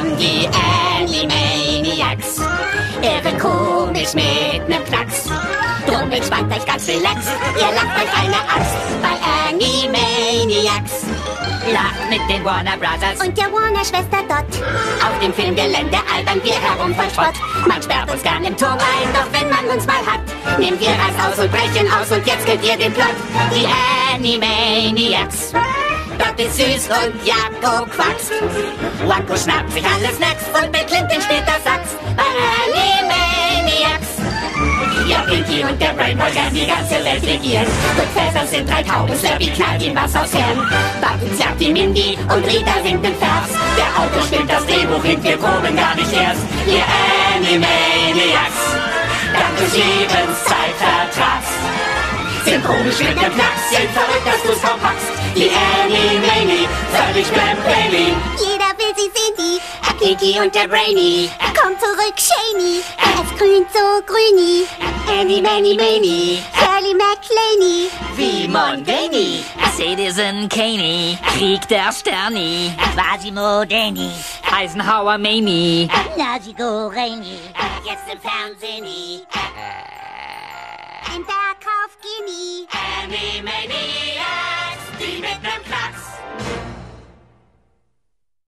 kommen die Animaniacs. Irre komisch mit nem Knacks. Drum entspannt euch ganz relax. Ihr lacht euch eine Axt bei Animaniacs. Lacht mit den Warner Brothers und der Warner-Schwester Dot. Auf dem Filmgelände albern wir herum voll Spott. Man sperrt uns gern im Turm ein, doch wenn man uns mal hat, nehmen wir Reis aus und brechen aus und jetzt kennt ihr den Plot. Die Animaniacs. Dot ist süß und Jakob quackst. Wacko schnappt sich alles Snacks und Bill Clinton spielt das Sax. Animaniacs. Ja, Pinky und der Brainboy werden die ganze Welt regieren. Und Fässer sind 3 Tauben, Slappy knallt ihm was aus Hirn. Buttons jagt die Mindy und Rita singt den Vers. Der Autor stimmt das Drehbuch hin, wir proben gar nicht erst. Ihr Animaniacs, dank des Lebens Zeitvertrags. Sind komisch mit dem Knacks, sind verrückt, dass du's kaum packst. Die Animani, völlig Bailey. Jeder will sie sehen, die Pinky und der Brainy. Komm zurück, Shaney. Es grünt so grüni. Mani. Shirley MacLaine. Wie Mondani. Citizen Caney, Krieg der Sterni, Quasimo Danny, Eisenhower Mamie, Nazi Goreni. Jetzt im Fernsehen. Im